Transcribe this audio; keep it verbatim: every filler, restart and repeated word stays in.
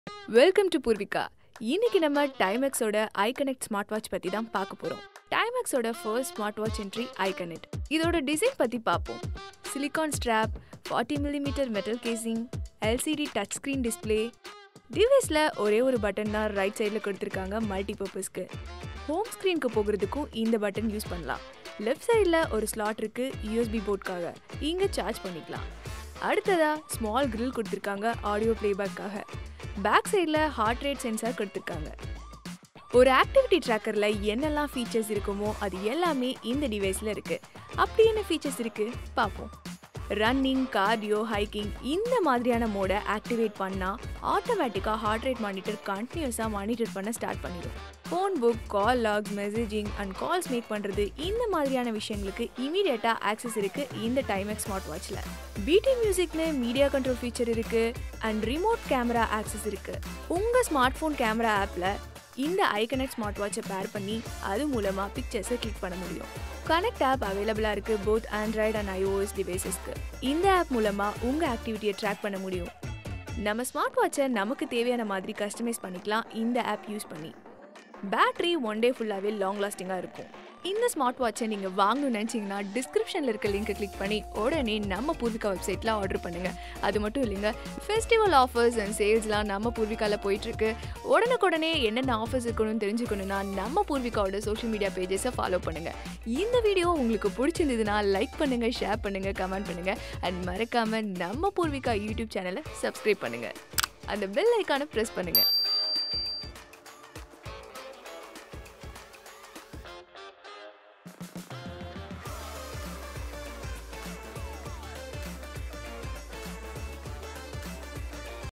Welcome to Poorvika. இன்னைக்கு நம்ம டைமெக்ஸோட ஐகனெக்ட் smart watch பத்தி தான் பார்க்க போறோம். டைமெக்ஸோட first smart watch entry iConnect. இதோட டிசைன் பத்தி பார்ப்போம். Silicone strap, forty millimetre metal casing, LCD touch screen display. டிவைஸ்ல ஒரே ஒரு பட்டன் தான் ரைட் சைடில் கொடுத்துருக்காங்க மல்டி பர்பஸ்க்கு. ஹோம் ஸ்க்ரீனுக்கு போகிறதுக்கும் இந்த பட்டன் யூஸ் பண்ணலாம். லெஃப்ட் சைடில் ஒரு ஸ்லாட் இருக்கு யூஎஸ்பி போர்ட்காக, இங்கே சார்ஜ் பண்ணிக்கலாம். அடுத்ததா ஸ்மால் கிரில் கொடுத்துருக்காங்க ஆடியோ பிளேபேக்காக. பேக் சைடில் ஹார்ட் ரேட் சென்சார் கொடுத்துருக்காங்க. ஒரு ஆக்டிவிட்டி ட்ராக்கரில் என்னெல்லாம் ஃபீச்சர்ஸ் இருக்குமோ அது எல்லாமே இந்த டிவைஸில் இருக்குது. அப்படி என்ன ஃபீச்சர்ஸ் இருக்குது பார்ப்போம். ரன்னிங், கார்டியோ, ஹைக்கிங் இந்த மாதிரியான மோடை ஆக்டிவேட் பண்ணால் ஆட்டோமேட்டிக்காக ஹார்ட் ரேட் மானிட்டர் கண்டினியூஸாக மானிட்டர் பண்ண ஸ்டார்ட் பண்ணிடும். Phone book, call logs, messaging and calls make பண்ணுறது இந்த மாதிரியான விஷயங்களுக்கு இமீடியட்டாக ஆக்சஸ் இருக்குது இந்த டைமெக்ஸ் ஸ்மார்ட் வாட்சில். பிடி மியூசிக்னு மீடியா கண்ட்ரோல் ஃபீச்சர் இருக்குது அண்ட் ரிமோட் கேமரா ஆக்சஸ் இருக்குது. உங்கள் ஸ்மார்ட் ஃபோன் கேமரா ஆப்பில் இந்த ஐகனெக்ட் ஸ்மார்ட் வாட்சை பேர் பண்ணி அது மூலமாக பிக்சர்ஸை கிளிக் பண்ண முடியும். கனெக்ட் ஆப் அவைலபிளாக இருக்குது போத் ஆண்ட்ராய்டு அண்ட் ஐஓஎஸ் டிவைசஸ்க்கு. இந்த ஆப் மூலமாக உங்கள் ஆக்டிவிட்டியை ட்ராக் பண்ண முடியும். நம்ம ஸ்மார்ட் வாட்சை நமக்கு தேவையான மாதிரி கஸ்டமைஸ் பண்ணிக்கலாம் இந்த ஆப் யூஸ் பண்ணி. பேட்டரி ஒன் டே ஃபுல்லாகவே லாங் லாஸ்டிங்காக இருக்கும். இந்த ஸ்மார்ட் வாட்சை நீங்கள் வாங்கணும்னு நினச்சிங்கன்னா டிஸ்கிரிப்ஷனில் இருக்க லிங்கை கிளிக் பண்ணி உடனே நம்ம பூர்விகா வெப்சைட்டில் ஆர்டர் பண்ணுங்கள். அது மட்டும் இல்லைங்க, ஃபெஸ்டிவல் ஆஃபர்ஸ் அண்ட் சேல்ஸ்லாம் நம்ம பூர்விகாவில் போயிட்டுருக்கு. உடனுக்குடனே என்னென்ன ஆஃபர்ஸ் இருக்கணும்னு தெரிஞ்சுக்கணுன்னா நம்ம பூர்விகாவோட சோஷியல் மீடியா பேஜஸை ஃபாலோ பண்ணுங்கள். இந்த வீடியோ உங்களுக்கு பிடிச்சிருந்ததுன்னா லைக் பண்ணுங்கள், ஷேர் பண்ணுங்கள், கமெண்ட் பண்ணுங்கள் அண்ட் மறக்காமல் நம்ம பூர்விகா யூடியூப் சேனலை சப்ஸ்கிரைப் பண்ணுங்கள். அந்த பெல் ஐக்கானை ப்ரெஸ் பண்ணுங்கள்.